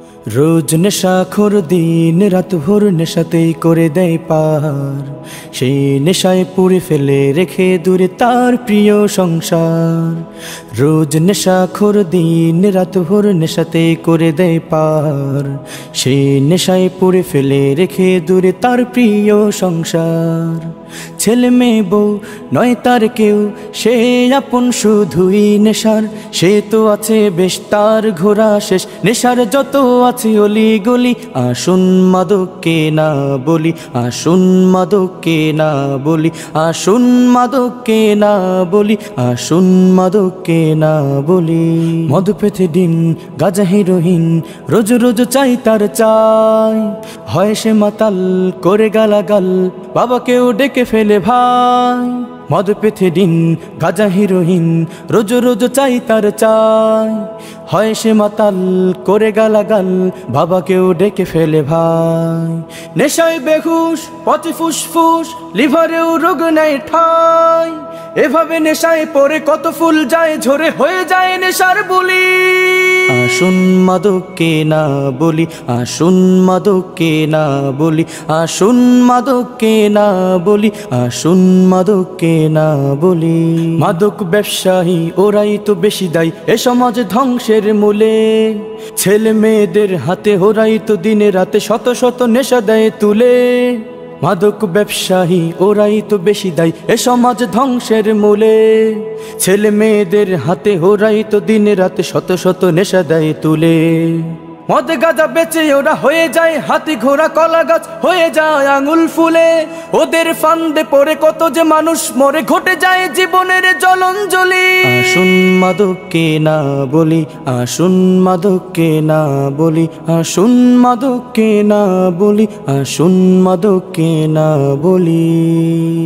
রোজ নেশাখোর দিন রাত ভোর নেশাতেই করে দেয় পার, সেই নেশায় পুড়ে ফেলে রেখে দূরে তার প্রিয় সংসার। রোজ নেশাখোর দিন রাত ভোর নেশাতেই করে দেয় পার, সেই নেশায় পুড়ে ফেলে রেখে দূরে তার প্রিয় সংসার। ছেলে মেয়ে বউ নয় তার কেউ, সে আপন শুধুই নেশার। সে তো আছে বেশ তার ঘোরা শেষ, নেশার যত আছে অলি গলি। আসুন মাদককে না বলি, আসুন মাদককে না বলি, আসুন মাদককে না বলি, আসুন মাদককে না বলি। মদ পেতে দিন গাজা হিরোইন, রোজ রোজ চাই তার চাই। হয় সে মাতাল করে গালাগাল, বাবাকেও ডেকে ফেলে ভাই। মদ পেতে দিন গাজা হিরোইন, রোজ রোজ চাই তার চাই। হয় সে মাতাল করে গালাগাল, বাবাকেও ডেকে ফেলে ভাই। নেশায় বেহুশ পচে ফুসফুস, লিভারেও রোগ নেয় ঠাই। এভাবে নেশায় পরে কত ফুল যায় ঝরে, হয়ে যায় নেশার বুলি। আসুন মাদককে না বলি, আসুন মাদককে না বলি, আসুন মাদককে না বলি, আসুন মাদককে না বলি। মাদক ব্যবসায়ী ওরাই তো বেশি দায়ী এ সমাজ ধ্বংসের মূলে। ছেলে মেয়েদের হাতে ওরাই তো দিনে রাতে শত শত নেশা দেয় তুলে। মাদক ব্যবসায়ী ওরাই তো বেশি দায়ী এ সমাজ ধ্বংসের মূলে। ছেলে মেয়েদের হাতে ওরাই তো দিনে রাতে শত শত নেশা দেয় তুলে। মদ গাঁজা বেচে ওরা হয়ে যায় হাতি ঘোড়া কলা গাছ, হয়ে যায় আঙুল ফুলে। ওদের ফান্দে পড়ে কত যে মানুষ মরে, ঘটে যায় জীবনের জলঞ্জলি। আসুন মাদককে না বলি, আসুন মাদককে না বলি, আসুন মাদককে না বলি, আসুন মাদককে না বলি।